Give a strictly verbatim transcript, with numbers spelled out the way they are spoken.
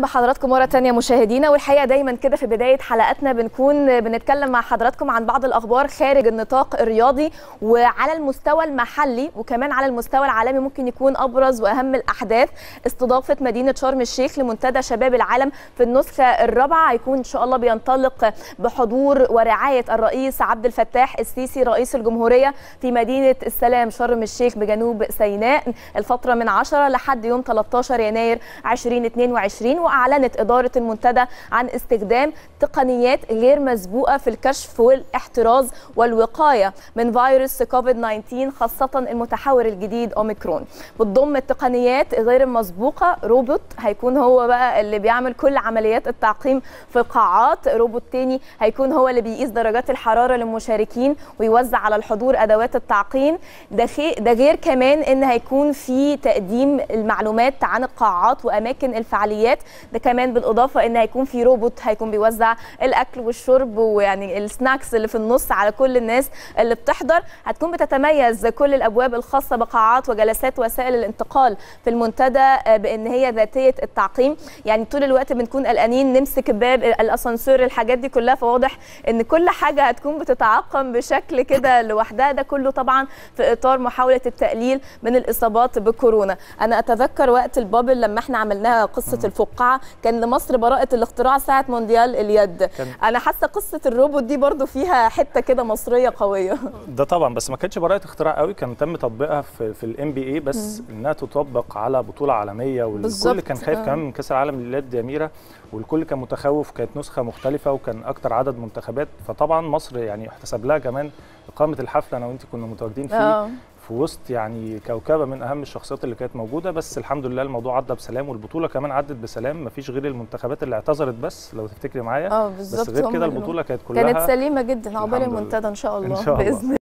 بحضراتكم مرة تانية مشاهدينا، والحقيقة دايما كده في بداية حلقاتنا بنكون بنتكلم مع حضراتكم عن بعض الأخبار خارج النطاق الرياضي وعلى المستوى المحلي وكمان على المستوى العالمي. ممكن يكون أبرز وأهم الأحداث استضافة مدينة شرم الشيخ لمنتدى شباب العالم في النسخة الرابعة، هيكون إن شاء الله بينطلق بحضور ورعاية الرئيس عبد الفتاح السيسي رئيس الجمهورية في مدينة السلام شرم الشيخ بجنوب سيناء الفترة من عشرة لحد يوم ثلاثة عشر يناير ألفين واثنين وعشرين. وأعلنت إدارة المنتدى عن استخدام تقنيات غير مسبوقة في الكشف والاحتراز والوقاية من فيروس كوفيد تسعة عشر خاصة المتحور الجديد أوميكرون. بتضم التقنيات غير المسبوقة روبوت هيكون هو بقى اللي بيعمل كل عمليات التعقيم في القاعات، روبوت تاني هيكون هو اللي بيقيس درجات الحرارة للمشاركين ويوزع على الحضور أدوات التعقيم. ده ده غير كمان ان هيكون في تقديم المعلومات عن القاعات واماكن الفعاليات. ده كمان بالاضافه ان هيكون في روبوت هيكون بيوزع الاكل والشرب ويعني السناكس اللي في النص على كل الناس اللي بتحضر. هتكون بتتميز كل الابواب الخاصه بقاعات وجلسات وسائل الانتقال في المنتدى بان هي ذاتيه التعقيم. يعني طول الوقت بنكون قلقانين نمسك باب الاسانسير الحاجات دي كلها، فواضح ان كل حاجه هتكون بتتعقم بشكل كده لوحدها. ده كله طبعا في اطار محاوله التقليل من الاصابات بكورونا. انا اتذكر وقت البابل لما احنا عملناها قصه م. الفقاعه كان لمصر براءه الاختراع ساعه مونديال اليد. انا حاسه قصه الروبوت دي برضو فيها حته كده مصريه قويه. ده طبعا بس ما كانتش براءه اختراع قوي، كان تم تطبيقها في في الام بي اي بس م. انها تطبق على بطوله عالميه، والكل كان خايف آه. كمان من كاس العالم لليد يا ميرا، والكل كان متخوف، كانت نسخه مختلفه وكان اكتر عدد منتخبات. فطبعا مصر يعني احتسب لها كمان اقامه الحفله، انا وانت كنا متواجدين فيه أوه. في وسط يعني كوكبه من اهم الشخصيات اللي كانت موجوده. بس الحمد لله الموضوع عدى بسلام، والبطوله كمان عدت بسلام، مفيش غير المنتخبات اللي اعتذرت بس لو تفتكري معايا. اه بالظبط، بس غير كده البطوله كانت كلها كانت سليمه جدا. عقبال المنتدى ان شاء الله, إن شاء الله. باذن الله.